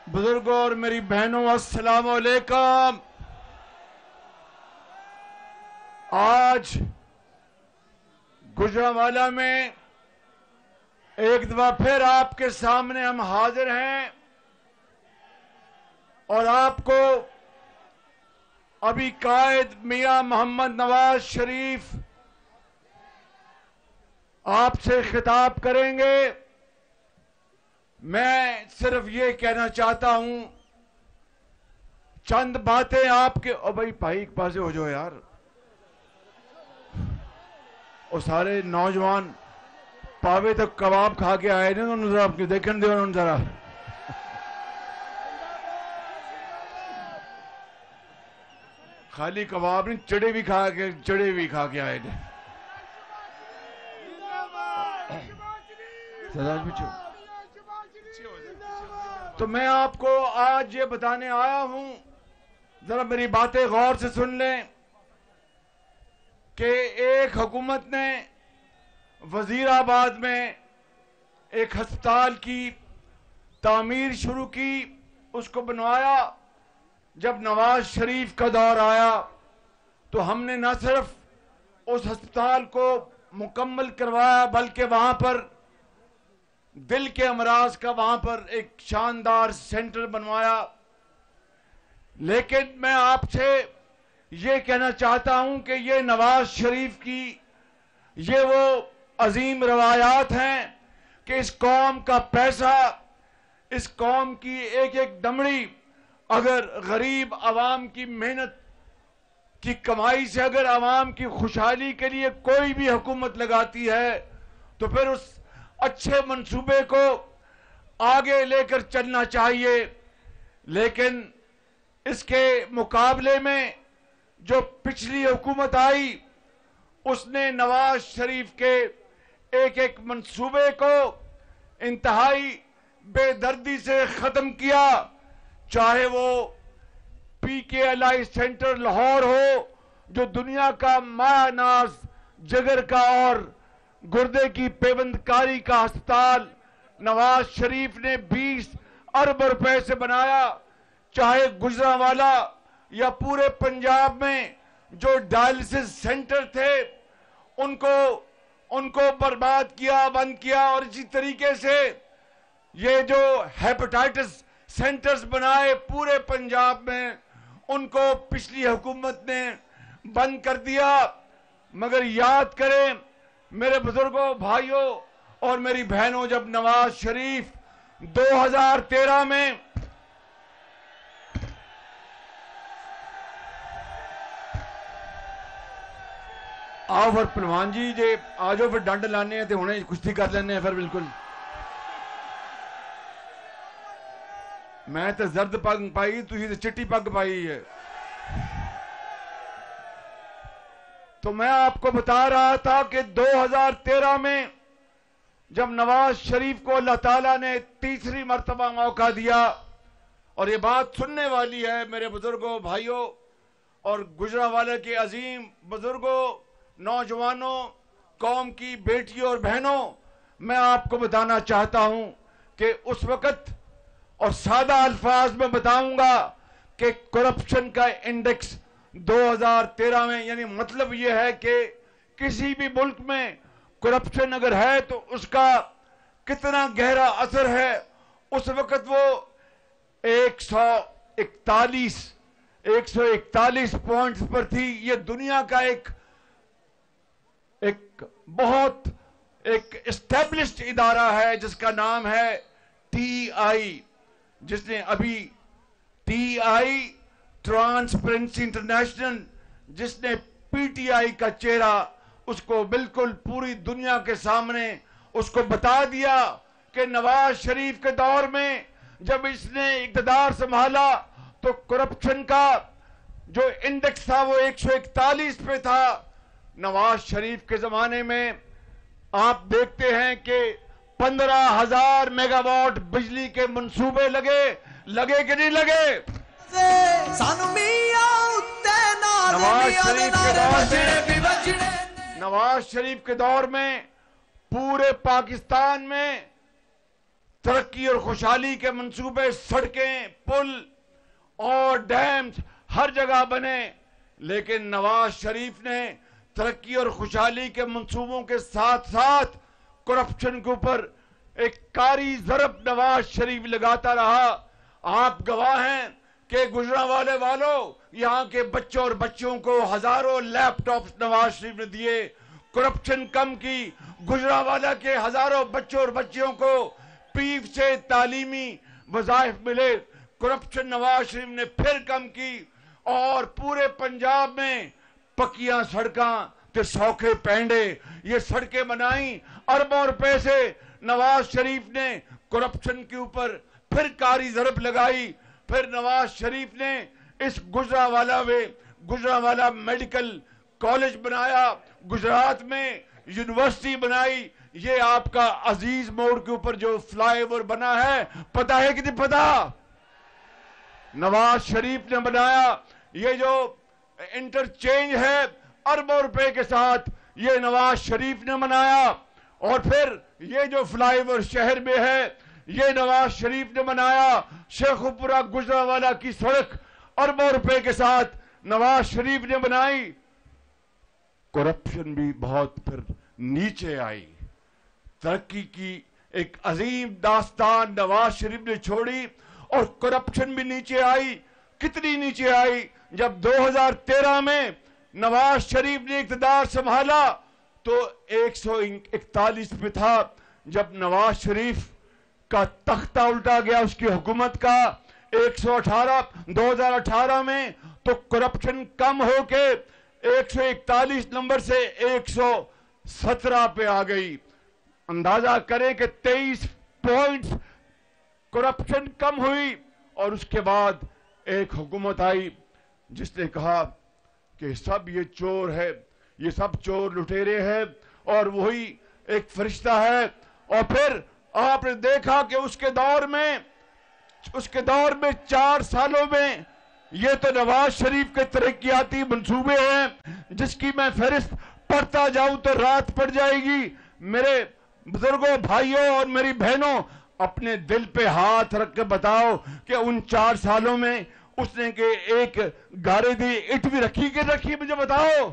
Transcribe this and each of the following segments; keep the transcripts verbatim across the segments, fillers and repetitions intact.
बुजुर्गों और मेरी बहनों, अस्सलाम वालेकुम। आज गुजरांवाला में एक दफा फिर आपके सामने हम हाजिर हैं और आपको अभी कायद मियां मोहम्मद नवाज शरीफ आपसे खिताब करेंगे। मैं सिर्फ ये कहना चाहता हूं, चंद बातें आपके। ओ भाई भाई एक पासे हो जाओ यार। और सारे नौजवान पावे तक कबाब खा के आए ने, उन्होंने जरा आपके देखने दो उन्होंने जरा। खाली कबाब नहीं, चढ़े भी खा के चढ़े भी खा के आए ने। तो मैं आपको आज ये बताने आया हूं, जरा मेरी बातें गौर से सुन लें कि एक हुकूमत ने वजीराबाद में एक अस्पताल की तामीर शुरू की, उसको बनवाया। जब नवाज शरीफ का दौर आया तो हमने न सिर्फ उस अस्पताल को मुकम्मल करवाया बल्कि वहां पर दिल के अमराज का वहां पर एक शानदार सेंटर बनवाया। लेकिन मैं आपसे ये कहना चाहता हूं कि ये नवाज शरीफ की ये वो अजीम रवायात हैं कि इस कौम का पैसा, इस कौम की एक एक दमड़ी अगर गरीब आवाम की मेहनत की कमाई से अगर आवाम की खुशहाली के लिए कोई भी हुकूमत लगाती है तो फिर उस अच्छे मंसूबे को आगे लेकर चलना चाहिए। लेकिन इसके मुकाबले में जो पिछली हुकूमत आई उसने नवाज शरीफ के एक एक मंसूबे को इंतहाई बेदर्दी से खत्म किया। चाहे वो पी के एल आई सेंटर लाहौर हो, जो दुनिया का मायानाज जिगर का और गुर्दे की पेवंदकारी का अस्पताल नवाज शरीफ ने बीस अरब रुपए से बनाया। चाहे गुजरांवाला या पूरे पंजाब में जो डायलिसिस सेंटर थे उनको उनको बर्बाद किया, बंद किया। और इसी तरीके से ये जो हेपेटाइटिस सेंटर्स बनाए पूरे पंजाब में, उनको पिछली हुकूमत ने बंद कर दिया। मगर याद करें मेरे बुजुर्गों, भाइयों और मेरी बहनों, जब नवाज शरीफ दो हज़ार तेरह में आओ फिर पहलवान जी जे आ जाओ, फिर डंड लाने हैं तो हुणे कुश्ती कर लेने हैं फिर। बिल्कुल मैं तो जर्द पग पाई, तुझी तो चिट्टी पग पाई है। तो मैं आपको बता रहा था कि दो हज़ार तेरह में जब नवाज शरीफ को अल्लाह ताला ने तीसरी मर्तबा मौका दिया, और ये बात सुनने वाली है मेरे बुजुर्गों, भाइयों और गुजरांवाले के अजीम बुजुर्गों, नौजवानों, कौम की बेटियों और बहनों, मैं आपको बताना चाहता हूं कि उस वक्त, और सादा अल्फाज में बताऊंगा कि करप्शन का इंडेक्स दो हज़ार तेरह में, यानी मतलब यह है कि किसी भी मुल्क में करप्शन अगर है तो उसका कितना गहरा असर है, उस वक्त वो एक सौ इकतालीस एक सौ इकतालीस पॉइंट्स पर थी। ये दुनिया का एक एक बहुत एक एस्टेब्लिश्ड इदारा है जिसका नाम है टी आई, जिसने अभी टी आई ट्रांसपेरेंसी इंटरनेशनल, जिसने पीटीआई का चेहरा उसको बिल्कुल पूरी दुनिया के सामने उसको बता दिया कि नवाज शरीफ के दौर में जब इसने इक़्तिदार संभाला तो करप्शन का जो इंडेक्स था वो एक सौ इकतालीस पे था। नवाज शरीफ के जमाने में आप देखते हैं कि पंद्रह हजार मेगावाट बिजली के मंसूबे लगे लगे कि नहीं लगे। नवाज शरीफ के दौर में नवाज शरीफ के दौर में पूरे पाकिस्तान में तरक्की और खुशहाली के मंसूबे, सड़कें, पुल और डैम्स हर जगह बने, लेकिन नवाज शरीफ ने तरक्की और खुशहाली के मंसूबों के साथ साथ करप्शन के ऊपर एक कारी ज़रब नवाज शरीफ लगाता रहा। आप गवाह हैं कि गुजरांवाले वालों, यहाँ के बच्चों और बच्चियों को हजारों लैपटॉप्स नवाज शरीफ ने दिए, करप्शन कम की। गुजरांवाला के हजारों बच्चों और बच्चियों को पीफ से तालीमी वज़ाइफ मिले, करप्शन नवाज शरीफ ने फिर कम की। और पूरे पंजाब में पक्कियां सड़कां ते सौखे पैंडे, ये सड़कें बनाई। अरबों रुपए से नवाज शरीफ ने करप्शन के ऊपर फिर कारी ज़रब लगाई। फिर नवाज शरीफ ने इस गुजरांवाला में गुजरांवाला मेडिकल कॉलेज बनाया, गुजरात में यूनिवर्सिटी बनाई। ये आपका अजीज मोड़ के ऊपर जो फ्लाईओवर बना है, पता है कि नहीं पता? नवाज शरीफ ने बनाया। ये जो इंटरचेंज है अरबों रुपए के साथ, ये नवाज शरीफ ने बनाया। और फिर ये जो फ्लाईओवर शहर में है, ये नवाज शरीफ ने बनाया। शेखुपुरा गुजरांवाला की सड़क अरबों रुपए के साथ नवाज शरीफ ने बनाई। करप्शन भी बहुत फिर नीचे आई। तरक्की की एक अजीम दास्तान नवाज शरीफ ने छोड़ी और करप्शन भी नीचे आई। कितनी नीचे आई? जब दो हज़ार तेरह में नवाज शरीफ ने इक़्तिदार संभाला तो एक सौ इकतालीस पे था। जब नवाज शरीफ का तख्ता उल्टा गया उसकी हुकूमत का एक सौ अठारह दो हज़ार अठारह में, तो करप्शन कम होके एक सौ इकतालीस नंबर से एक सौ सत्रह पे आ गई। अंदाजा करें कि तेईस पॉइंट्स करप्शन कम हुई। और उसके बाद एक हुकूमत आई जिसने कहा कि सब ये चोर है, ये सब चोर लुटेरे हैं और वही एक फरिश्ता है। और फिर आपने देखा कि उसके दौर में उसके दौर में चार सालों में ये तो नवाज शरीफ के तरक्याती मंसूबे हैं जिसकी मैं फहरिस्त पढ़ता जाऊं तो रात पड़ जाएगी। मेरे बुजुर्गों, भाइयों और मेरी बहनों, अपने दिल पे हाथ रख के बताओ कि उन चार सालों में उसने के एक गारे दी ईंट भी रखी कि रखी? मुझे बताओ।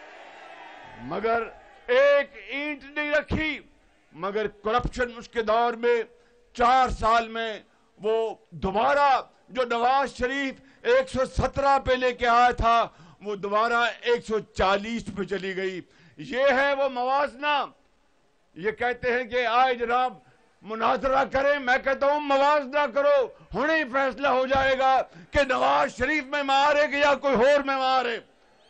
मगर एक ईंट नहीं रखी। मगर करप्शन उसके दौर में चार साल में वो दोबारा जो नवाज शरीफ एक सौ सत्रह पे लेके आया था, वो दोबारा एक सौ चालीस पे चली गई। ये है वो मवाजना। ये कहते हैं कि आए जनाब मुनाजरा करें, मैं कहता हूं मवाजना करो, हुणे ही फैसला हो जाएगा कि नवाज शरीफ में मार है कि या कोई और में मार है।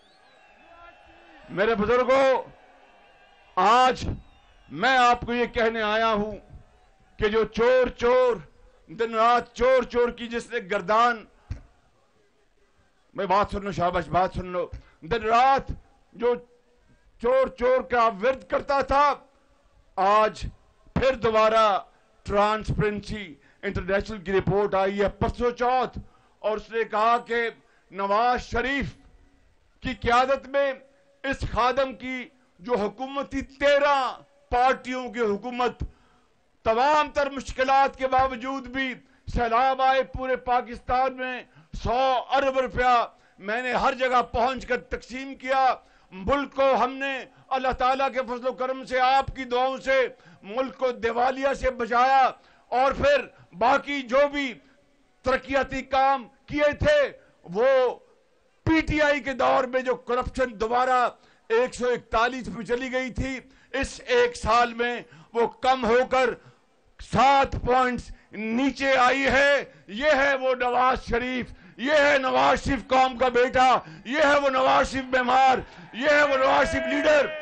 मेरे बुजुर्गों, आज मैं आपको ये कहने आया हूं कि जो चोर चोर दिन रात चोर चोर की जिसने गर्दान, मैं बात सुन लो, शाबाश बात सुन लो, दिन रात जो चोर चोर का विरोध करता था, आज फिर दोबारा ट्रांसपेरेंसी इंटरनेशनल की रिपोर्ट आई है परसों चौथ, और उसने कहा कि नवाज शरीफ की क़यादत में इस खादम की जो हुकूमत थी, तेरह पार्टियों की हुकूमत, तमाम तर मुश्किलात के बावजूद भी सैलाब आए पूरे पाकिस्तान में, सौ अरब रुपया मैंने हर जगह पहुंचकर तकसीम किया। मुल्क को हमने अल्लाह ताला के फजल करम से, आपकी दुआओं से मुल्क को दिवालिया से बचाया। और फिर बाकी जो भी तरक्याती काम किए थे वो पीटीआई के दौर में जो करप्शन दोबारा एक सौ इकतालीस पे चली गई थी, इस एक साल में वो कम होकर सात पॉइंट्स नीचे आई है। ये है वो नवाज शरीफ, ये है नवाज शरीफ कौम का बेटा, ये है वो नवाज शरीफ बीमार, ये है वो नवाज शरीफ लीडर।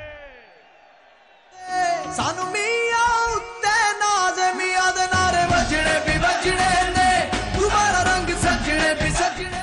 सानू मिया उत्ते नाज़ मिया दे नारे बजने भी बजने ने, तुम्हारा रंग सजने भी सजने।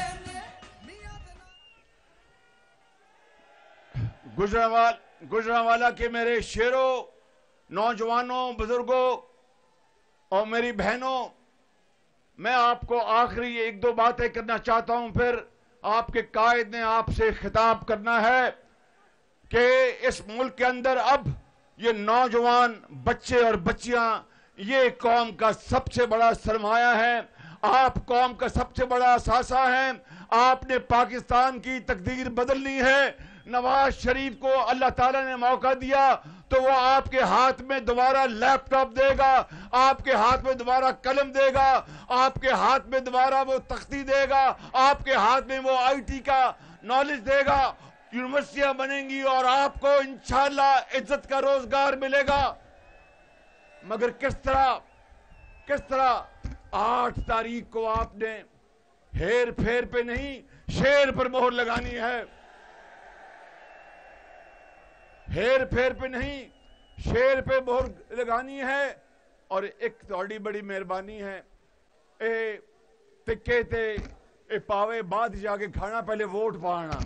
गुजरांवाला गुजरांवाला के मेरे शेरों, नौजवानों, बुजुर्गों और मेरी बहनों, मैं आपको आखिरी एक दो बातें करना चाहता हूं, फिर आपके कायद ने आपसे खिताब करना है कि इस मुल्क के अंदर अब ये नौजवान बच्चे और बच्चियां ये कौम का सबसे बड़ा सरमाया है, आप कौम का सबसे बड़ा असासा है। आपने पाकिस्तान की तकदीर बदलनी है। नवाज शरीफ को अल्लाह ताला ने मौका दिया तो वो आपके हाथ में दोबारा लैपटॉप देगा, आपके हाथ में दोबारा कलम देगा, आपके हाथ में दोबारा वो तख्ती देगा, आपके हाथ में वो आईटी का नॉलेज देगा, यूनिवर्सिटियां बनेंगी और आपको इंशाअल्लाह इज्जत का रोजगार मिलेगा। मगर किस तरह किस तरह आठ तारीख को आपने हेर फेर पे नहीं शेर पर मोहर लगानी है, हेर फेर पे नहीं शेर पे मोहर लगानी है। और एक थोड़ी बड़ी मेहरबानी है, ए तिक्के ते ए पावे बाद जाके खाना, पहले वोट पाना।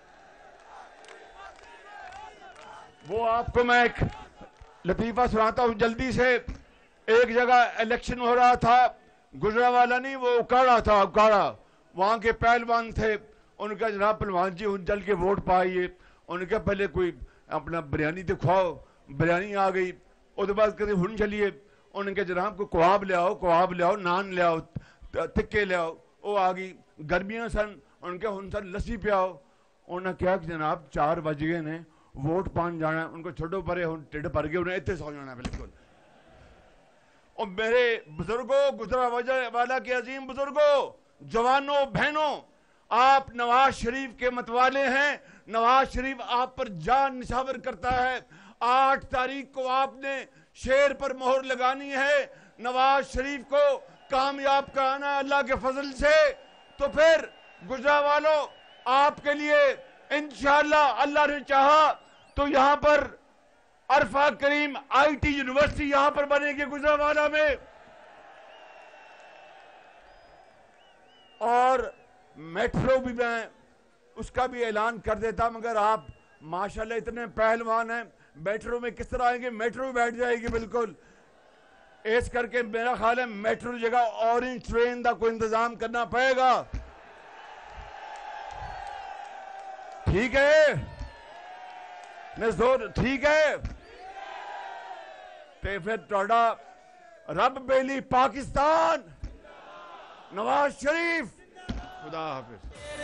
वो आपको मैं एक लतीफा सुनाता हूं जल्दी से। एक जगह इलेक्शन हो रहा था, गुजरावाला नहीं, वो उकाड़ा था, उकाड़ा। वहां के पहलवान थे, उनका जनाब पहलवान जी उन जल के वोट पाइए। उनके पहले कोई अपना बिरयानी तो खाओ, बिरयानी आ गई। उसके बाद कहते हुन चलिए, उनके जनाब को कबाब ले आओ, कबाब ले आओ, नान ले आओ, तिक्के ले आओ। वो आ गई, गर्मियां सन, उनके हुन सन लस्सी पियाओ। उन्हें क्या कि जनाब चार बज गए ने, वोट पान जाना, उनको छोड़ो परे, टिड भर गए, उन्हें इतने सौ जाना बिल्कुल। और मेरे बुजुर्गों, गुजरावाला वाला के अजीम बुजुर्गों, जवानों, बहनों, आप नवाज शरीफ के मतवाले हैं। नवाज शरीफ आप पर जान निछावर करता है। आठ तारीख को आपने शेर पर मोहर लगानी है, नवाज शरीफ को कामयाब कराना अल्लाह के फजल से। तो फिर गुजरावालों, आपके लिए इंशाअल्लाह अल्लाह ने चाहा तो यहां पर अरफा करीम आईटी यूनिवर्सिटी यहां पर बनेगी गुजरावाला में। और मेट्रो भी मैं उसका भी ऐलान कर देता, मगर आप माशाल्लाह इतने पहलवान हैं, मेट्रो में किस तरह आएंगे? मेट्रो में बैठ जाएगी बिल्कुल। इस करके मेरा ख्याल है मेट्रो की जगह ऑरेंज ट्रेन का कोई इंतजाम करना पड़ेगा। ठीक है नजोर, ठीक है। तो फिर थोड़ा रब बेली पाकिस्तान, नवाज शरीफ, खुदा हाफिज।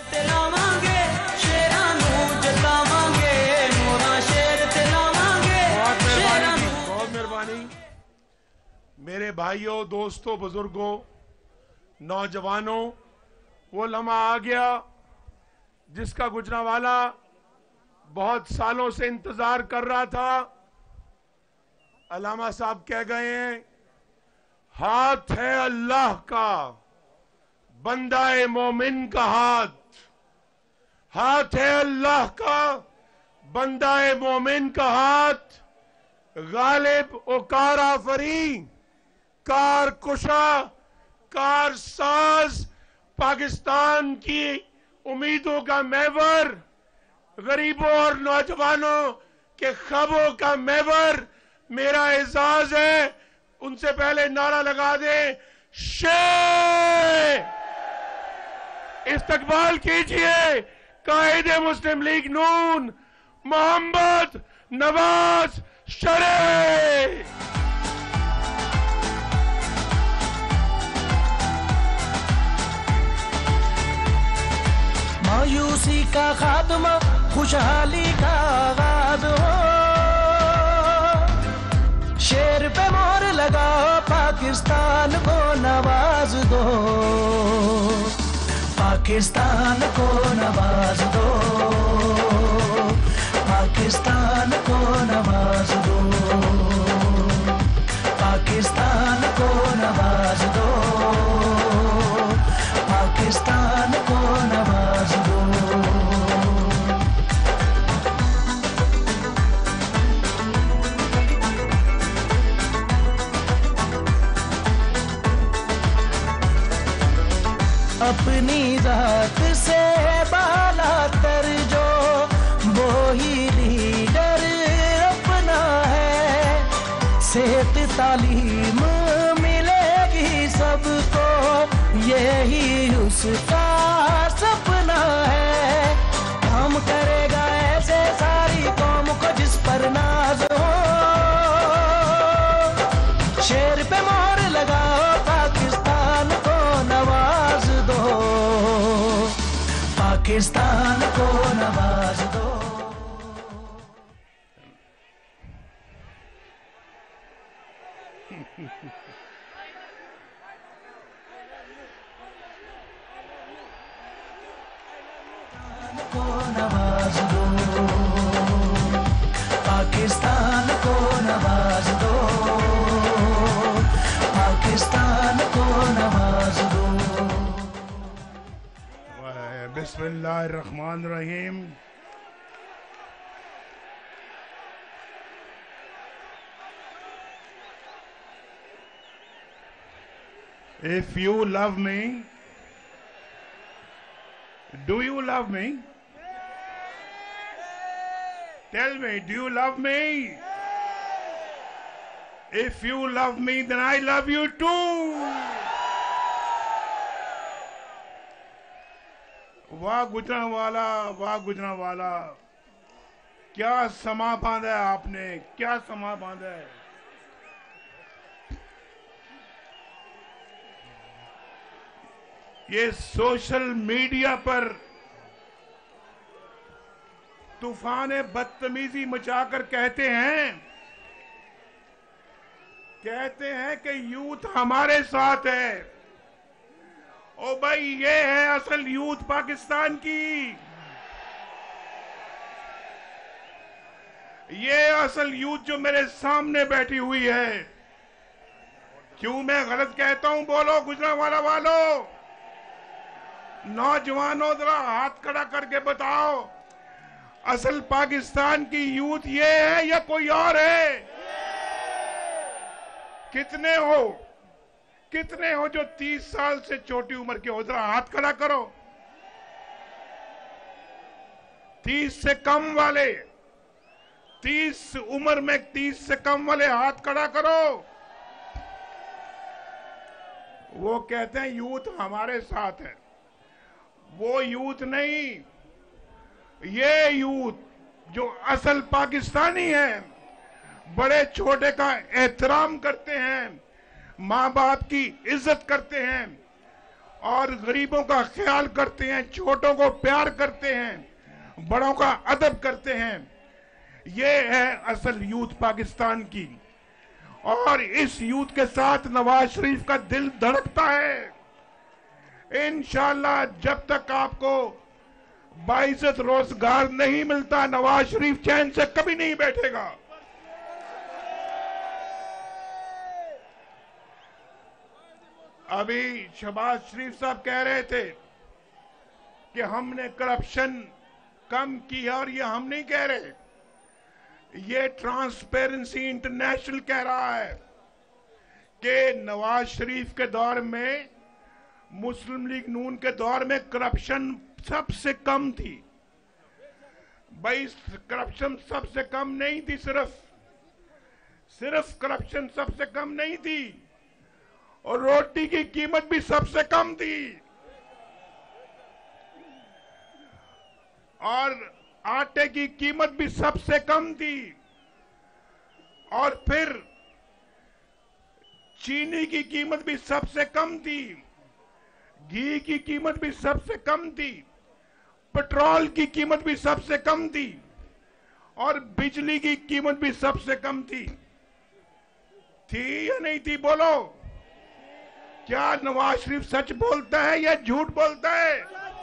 बहुत मेहरबानी। मेरे भाइयों, दोस्तों, बुजुर्गों, नौजवानों, वो लम्हा आ गया जिसका गुजरावाला बहुत सालों से इंतजार कर रहा था। अल्लामा साहब कह गए हैं, हाथ है अल्लाह का, बंदाए मोमिन का हाथ। हाथ है अल्लाह का, बंदाए मोमिन का हाथ। गालिब ओ कार आफरी, कार कुशा, कार साज, पाकिस्तान की उम्मीदों का महवर, गरीबों और नौजवानों के ख्वाबों का महवर मेरा एजाज है। उनसे पहले नारा लगा दे, शेर। इस्तकबाल कीजिए कायदे मुस्लिम लीग नून मोहम्मद नवाज शरीफ। मायूसी का खात्मा, खुशहाली का आगाज हो। शेर पे मोहर लगाओ, पाकिस्तान को नवाज दो, पाकिस्तान को नवाज दो, पाकिस्तान को नवाज दो, पाकिस्तान को नवाज दो, पाकिस्तान को नवाज दो। अपनी जात से बाला तर जो वो ही लीडर अपना है। सेहत तालीम मिलेगी सबको, यही उसका सपना है। काम करेगा ऐसे सारी कौम को जिस पर नाज हो। शेर पे पाकिस्तान को नवाज दो। को नवाज दो, पाकिस्तान को नवाज दो, पाकिस्तान को नवाज दो। बिस्मिल्लाहिर्रहमानिर्रहीम। If you love me, do you love me? Tell me, do you love me? If you love me, then I love you too. वाह गुजरांवाला, वाह गुजरांवाला, क्या समा बांधा है आपने, क्या समा बांधा है। ये सोशल मीडिया पर तूफान बदतमीजी मचाकर कहते हैं कहते हैं कि यूथ हमारे साथ है। ओ भाई, ये है असल यूथ पाकिस्तान की, ये असल यूथ जो मेरे सामने बैठी हुई है। क्यों मैं गलत कहता हूं? बोलो गुजरांवाला वालों, नौजवानों, जरा हाथ खड़ा करके बताओ, असल पाकिस्तान की यूथ ये है या कोई और है? कितने हो कितने हो जो तीस साल से छोटी उम्र के हो? जरा हाथ खड़ा करो। तीस से कम वाले, तीस उम्र में तीस से कम वाले हाथ खड़ा करो। वो कहते हैं यूथ हमारे साथ है। वो यूथ नहीं, ये यूथ जो असल पाकिस्तानी है, बड़े छोटे का एहतराम करते हैं, माँ बाप की इज्जत करते हैं और गरीबों का ख्याल करते हैं, छोटों को प्यार करते हैं, बड़ों का अदब करते हैं। ये है असल यूथ पाकिस्तान की। और इस यूथ के साथ नवाज शरीफ का दिल धड़कता है। इंशाअल्लाह जब तक आपको बाइज्जत रोजगार नहीं मिलता, नवाज शरीफ चैन से कभी नहीं बैठेगा। अभी शहबाज शरीफ साहब कह रहे थे कि हमने करप्शन कम की, और ये हम नहीं कह रहे, ये ट्रांसपेरेंसी इंटरनेशनल कह रहा है कि नवाज शरीफ के दौर में, मुस्लिम लीग नून के दौर में करप्शन सबसे कम थी। भाई करप्शन सबसे कम नहीं थी, सिर्फ सिर्फ करप्शन सबसे कम नहीं थी, और रोटी की कीमत भी सबसे कम थी, और आटे की कीमत भी सबसे कम थी, और फिर चीनी की कीमत भी सबसे कम थी, घी की कीमत भी सबसे कम थी, पेट्रोल की कीमत भी सबसे कम थी, और बिजली की कीमत भी सबसे कम थी। थी या नहीं थी? बोलो, क्या नवाज शरीफ सच बोलता है या झूठ बोलता है?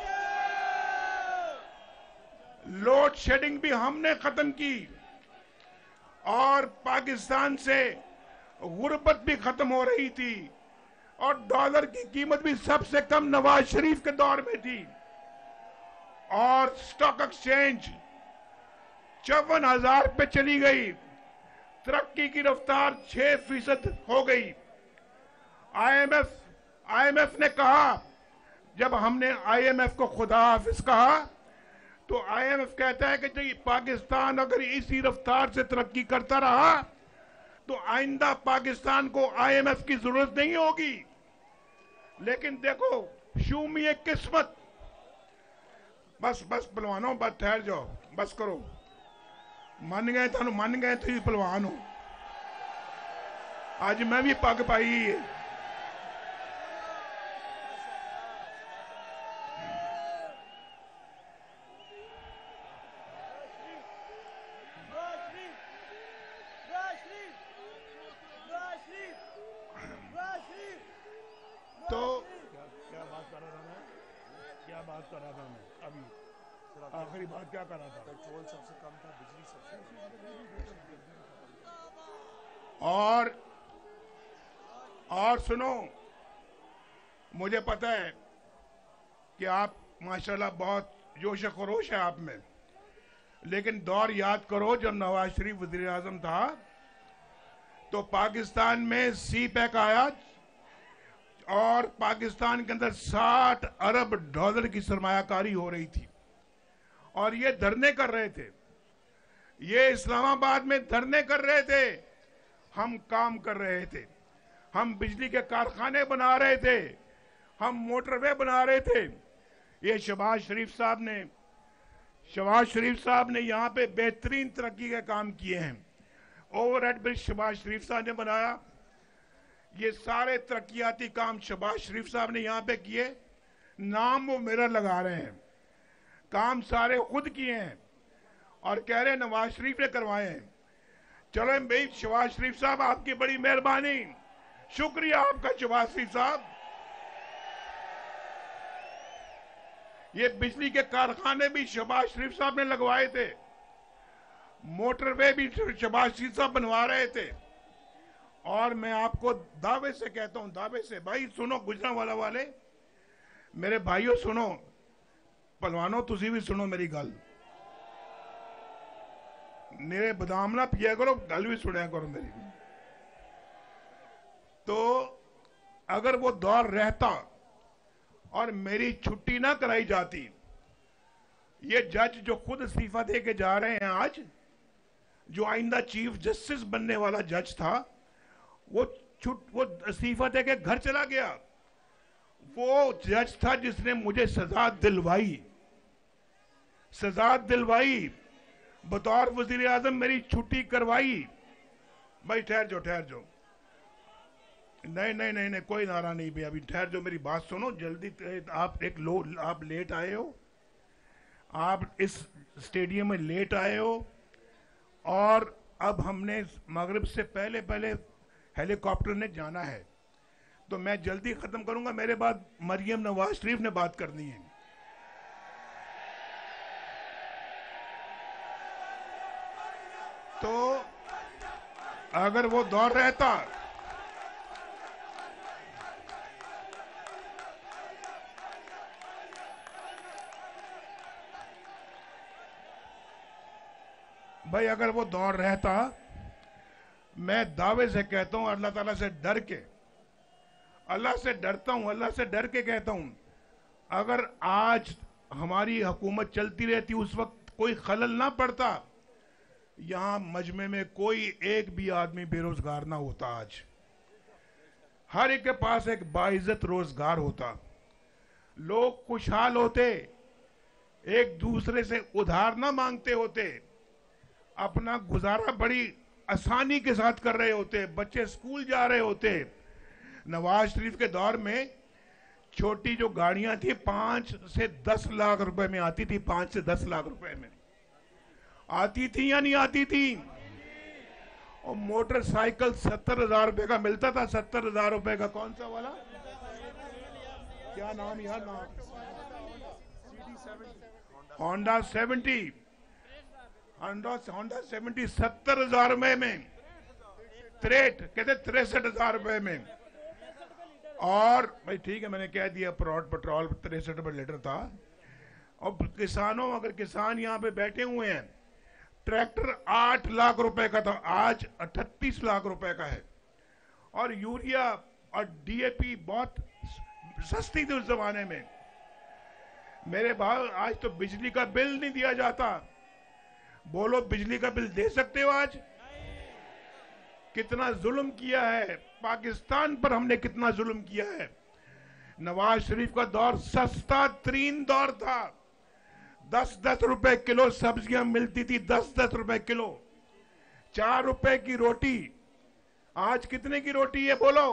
लोड शेडिंग भी हमने खत्म की, और पाकिस्तान से गुर्बत भी खत्म हो रही थी, और डॉलर की कीमत भी सबसे कम नवाज शरीफ के दौर में थी, और स्टॉक एक्सचेंज चौवन हजार पे चली गई, तरक्की की रफ्तार छह फीसद हो गई। आईएमएफ आईएमएफ ने कहा, जब हमने आईएमएफ को खुदा हाफिज कहा, तो आईएमएफ कहता है कि जी पाकिस्तान अगर इसी रफ्तार से तरक्की करता रहा तो आइंदा पाकिस्तान को आईएमएफ की जरूरत नहीं होगी। लेकिन देखो, शूमी एक किस्मत। बस बस पहलवानों, बस ठहर जाओ, बस करो, मन गए थानू मन गए, तुम पहलवान हो। आज मैं भी पग पाई है। बात कर रहा था मैं अभी, आखिरी बात क्या कर रहा था? पेट्रोल सबसे कम था, बिजली सबसे। और और सुनो, मुझे पता है कि आप माशाल्लाह बहुत जोश खरोश है आप में, लेकिन दौर याद करो जब नवाज शरीफ वजीर आजम था तो पाकिस्तान में सी पैक आया और पाकिस्तान के अंदर साठ अरब डॉलर की सरमायाकारी हो रही थी और ये धरने कर रहे थे, ये इस्लामाबाद में धरने कर रहे थे, हम काम कर रहे थे, हम बिजली के कारखाने बना रहे थे, हम मोटरवे बना रहे थे। ये शहबाज शरीफ साहब ने शहबाज शरीफ साहब ने यहाँ पे बेहतरीन तरक्की के काम किए हैं। ओवरहेड ब्रिज शहबाज शरीफ साहब ने बनाया, ये सारे तरक्याती काम शहबाज शरीफ साहब ने यहाँ पे किए, नाम वो मेरा लगा रहे हैं, काम सारे खुद किए हैं और कह रहे हैं नवाज शरीफ ने करवाए हैं। चलो भाई शहबाज शरीफ साहब आपकी बड़ी मेहरबानी, शुक्रिया आपका शहबाज शरीफ साहब। ये बिजली के कारखाने भी शहबाज शरीफ साहब ने लगवाए थे, मोटरवे भी शहबाज शरीफ साहब बनवा रहे थे। और मैं आपको दावे से कहता हूं, दावे से, भाई सुनो गुजरांवाला वाले मेरे भाइयों, सुनो पहलवानों, तुसी भी सुनो मेरी गल, मेरे बदाम ना पिया करो, गल भी सुनिया करो मेरी। तो अगर वो दौर रहता और मेरी छुट्टी ना कराई जाती, ये जज जो खुद इस्तीफा दे के जा रहे हैं आज, जो आइंदा चीफ जस्टिस बनने वाला जज था, वो छुट वो इस्तीफा दे के घर चला गया। वो जज था जिसने मुझे सजा दिलवाई, सजा दिलवाई, बतौर वजीर आजम मेरी छुट्टी करवाई। भाई ठहर जाओ, ठहर जाओ, नहीं नहीं नहीं नहीं कोई नारा नहीं भैया, अभी ठहर जाओ, मेरी बात सुनो जल्दी। आप एक लो आप लेट आए हो, आप इस स्टेडियम में लेट आए हो और अब हमने मगरिब से पहले पहले हेलीकॉप्टर ने जाना है, तो मैं जल्दी खत्म करूंगा, मेरे बाद मरियम नवाज शरीफ ने बात करनी है। तो अगर वो दौर रहता, भाई अगर वो दौर रहता, मैं दावे से कहता हूं, अल्लाह ताला से डर के, अल्लाह से डरता हूं, अल्लाह से डर के कहता हूं, अगर आज हमारी हुकूमत चलती रहती, उस वक्त कोई खलल ना पड़ता, यहां मजमे में कोई एक भी आदमी बेरोजगार ना होता। आज हर एक के पास एक बाइज्जत रोजगार होता, लोग खुशहाल होते, एक दूसरे से उधार ना मांगते होते, अपना गुजारा बड़ी आसानी के साथ कर रहे होते, बच्चे स्कूल जा रहे होते। नवाज शरीफ के दौर में छोटी जो गाड़ियां थी पांच से दस लाख रुपए में आती थी, पांच से दस लाख रुपए में आती थी या नहीं आती थी? और मोटरसाइकिल सत्तर हजार रुपए का मिलता था, सत्तर हजार रुपए का। कौन सा वाला, क्या नाम यार, नाम Honda seventy, Honda Honda seventy सत्तर हजार रुपए में, त्रेट कहते तिरसठ हजार रुपए में। और भाई ठीक है, मैंने कह दिया पेट्रोल तिरसठ रुपए लीटर था। और किसानों, अगर किसान यहाँ पे बैठे हुए हैं, ट्रैक्टर आठ लाख रुपए का था, आज अठतीस लाख रुपए का है। और यूरिया और डीएपी बहुत सस्ती थी उस जमाने में। मेरे भाई आज तो बिजली का बिल नहीं दिया जाता। बोलो बिजली का बिल दे सकते हो आज? कितना जुल्म किया है पाकिस्तान पर, हमने कितना जुल्म किया है। नवाज शरीफ का दौर सस्ता तरीन दौर था, दस दस रुपए किलो सब्जियां मिलती थी, दस दस रुपए किलो, चार रुपए की रोटी। आज कितने की रोटी है बोलो?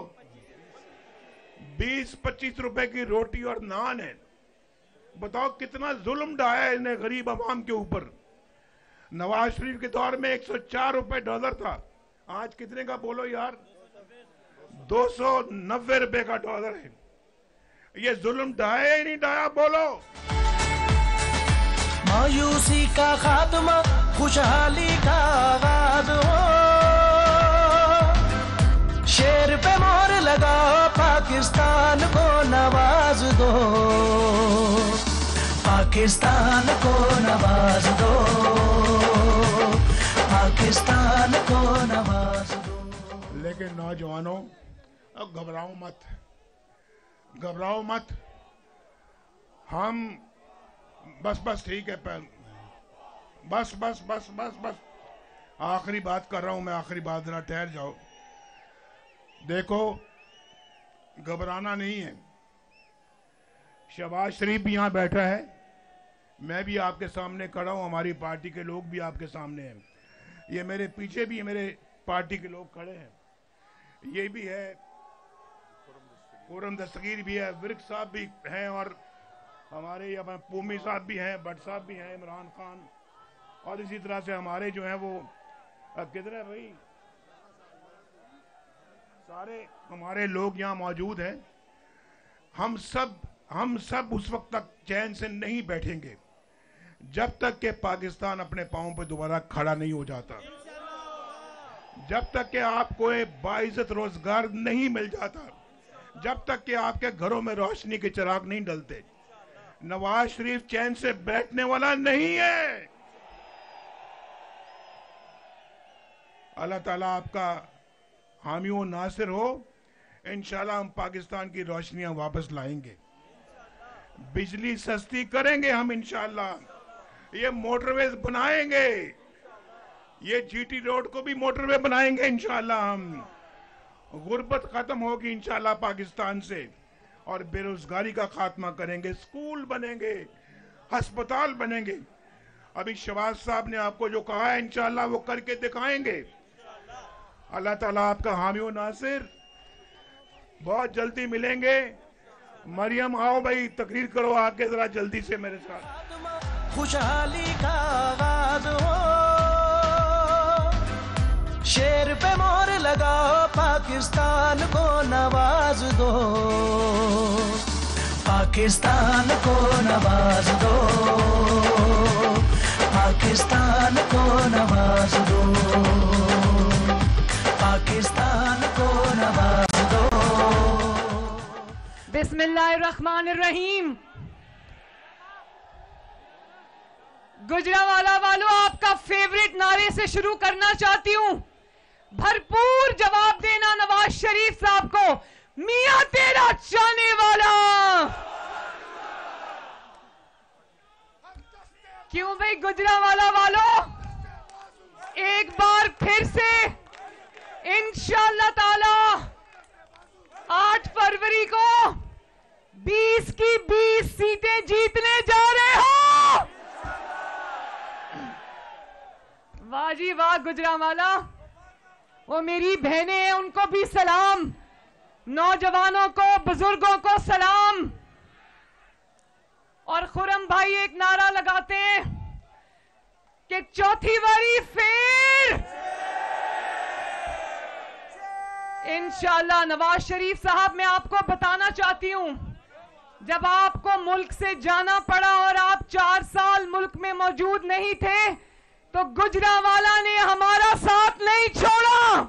बीस पच्चीस रुपए की रोटी और नान है। बताओ कितना जुल्म ढाया है इन्हें गरीब आवाम के ऊपर। नवाज शरीफ के दौर में एक सौ चार रुपए डॉलर था, आज कितने का बोलो यार? दो सौ नब्बे रुपए का डॉलर है। ये जुल्म ढाया ही नहीं ढाया बोलो? मायूसी का खात्मा खुशहाली का आगाज हो। शेर पे मोहर लगाओ, पाकिस्तान को नवाज दो, पाकिस्तान को नवाज दो, पाकिस्तान को नवाज दो। लेकिन नौजवानों, अब घबराओ मत, घबराओ मत। हम बस बस ठीक है, बस बस बस बस बस आखिरी बात कर रहा हूं मैं, आखिरी बात, जरा ठहर जाओ। देखो, घबराना नहीं है। शहबाज शरीफ भी यहां बैठा है, मैं भी आपके सामने खड़ा हूं, हमारी पार्टी के लोग भी आपके सामने हैं। ये मेरे पीछे भी मेरे पार्टी के लोग खड़े हैं, ये भी है, खुर्रम दस्तगीर भी है, विर्क साहब भी हैं, और हमारे यहाँ पूमी साहब भी हैं, भट्ट साहब भी हैं, इमरान खान, और इसी तरह से हमारे जो हैं वो किधर है भाई, सारे हमारे लोग यहाँ मौजूद हैं। हम सब हम सब उस वक्त तक चैन से नहीं बैठेंगे जब तक कि पाकिस्तान अपने पांव पे दोबारा खड़ा नहीं हो जाता, जब तक कि आपको एक बाइज्जत रोजगार नहीं मिल जाता, जब तक कि आपके घरों में रोशनी के चिराग नहीं डलते। नवाज शरीफ चैन से बैठने वाला नहीं है। अल्लाह ताला आपका हामी व नासिर हो। इंशाल्लाह हम पाकिस्तान की रोशनियां वापस लाएंगे, बिजली सस्ती करेंगे हम इंशाल्लाह, ये मोटरवेज बनाएंगे, ये जीटी रोड को भी मोटरवे बनाएंगे इंशाल्लाह हम। गुर्बत खत्म होगी इंशाल्लाह पाकिस्तान से, और बेरोजगारी का खात्मा करेंगे, स्कूल बनेंगे, अस्पताल बनेंगे। अभी शहबाज साहब ने आपको जो कहा है इंशाल्लाह वो करके दिखाएंगे। अल्लाह ताला आपका हामी व नासिर। बहुत जल्दी मिलेंगे। मरियम आओ भाई, तकरीर करो आके जरा जल्दी से मेरे साथ। खुशहाली का आगाज हो, शेर पे मोहर लगाओ, पाकिस्तान को नवाज दो, पाकिस्तान को नवाज दो, पाकिस्तान को नवाज दो, पाकिस्तान को नवाज दो। बिस्मिल्लाहिर्रहमानिर्रहीम। गुजरावाला वालों, आपका फेवरेट नारे से शुरू करना चाहती हूं। भरपूर जवाब देना नवाज शरीफ साहब को, मियां तेरा चाहने वाला। क्यों भाई गुजरावाला वालों, एक बार फिर से इंशाअल्लाह ताला आठ फरवरी को बीस की बीस सीटें जीतने जा रहे हो। वाह जी वाह गुजरावाला। वो मेरी बहनें हैं, उनको भी सलाम, नौजवानों को, बुजुर्गों को सलाम। और खुर्रम भाई एक नारा लगाते हैं कि चौथी बारी फिर इंशाअल्लाह। नवाज शरीफ साहब, मैं आपको बताना चाहती हूं, जब आपको मुल्क से जाना पड़ा और आप चार साल मुल्क में मौजूद नहीं थे, तो गुजरावाला ने हमारा साथ नहीं छोड़ा।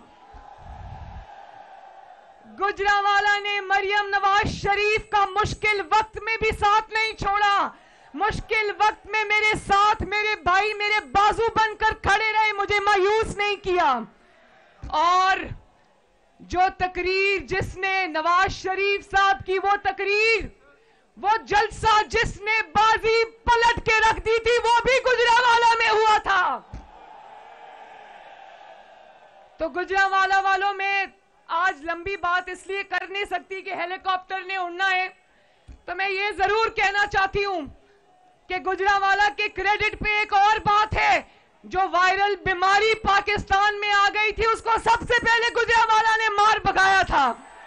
गुजरावाला ने मरियम नवाज शरीफ का मुश्किल वक्त में भी साथ नहीं छोड़ा। मुश्किल वक्त में मेरे साथ मेरे भाई मेरे बाजू बनकर खड़े रहे, मुझे मायूस नहीं किया। और जो तकरीर जिसने नवाज शरीफ साहब की, वो तकरीर, वो जलसा जिसने बाजी पलट के रख दी थी, वो भी गुजरावाला में हुआ था। तो गुजरावाला वालों में आज लंबी बात इसलिए कर नहीं सकती कि हेलीकॉप्टर ने उड़ना है, तो मैं ये जरूर कहना चाहती हूं कि गुजरावाला के क्रेडिट पे एक और बात है। जो वायरल बीमारी पाकिस्तान में आ गई थी, उसको सबसे पहले गुजरावाला ने मार भगाया था।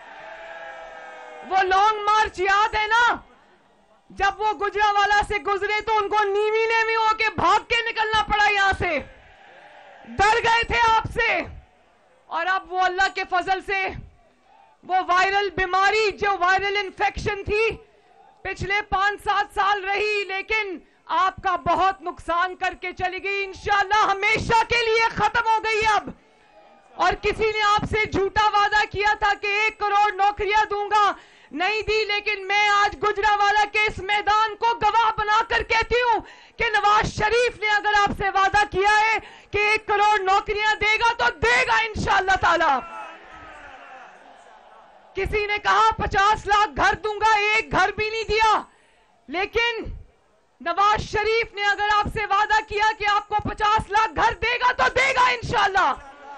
वो लॉन्ग मार्च याद है ना, जब वो गुजरावाला से गुजरे तो उनको नीवी नेवी होके भाग के निकलना पड़ा, यहां से डर गए थे आपसे। और अब वो अल्लाह के फजल से वो वायरल बीमारी, जो वायरल इन्फेक्शन थी, पिछले पांच सात साल रही, लेकिन आपका बहुत नुकसान करके चली गई, इंशाल्लाह हमेशा के लिए खत्म हो गई अब। और किसी ने आपसे झूठा वादा किया था कि एक करोड़ नौकरियां दूंगा, नहीं दी, लेकिन मैं आज गुजरावाला के इस मैदान को गवाह बनाकर कहती हूं कि नवाज शरीफ ने अगर आपसे वादा किया है कि एक करोड़ नौकरियां देगा तो देगा इंशाअल्लाह ताला। किसी ने कहा पचास लाख घर दूंगा, एक घर भी नहीं दिया, लेकिन नवाज शरीफ ने अगर आपसे वादा किया कि आपको पचास लाख घर देगा तो देगा इंशाअल्लाह।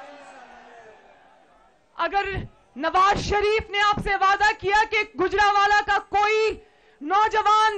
अगर नवाज शरीफ ने आपसे वादा किया कि गुजरावाला का कोई नौजवान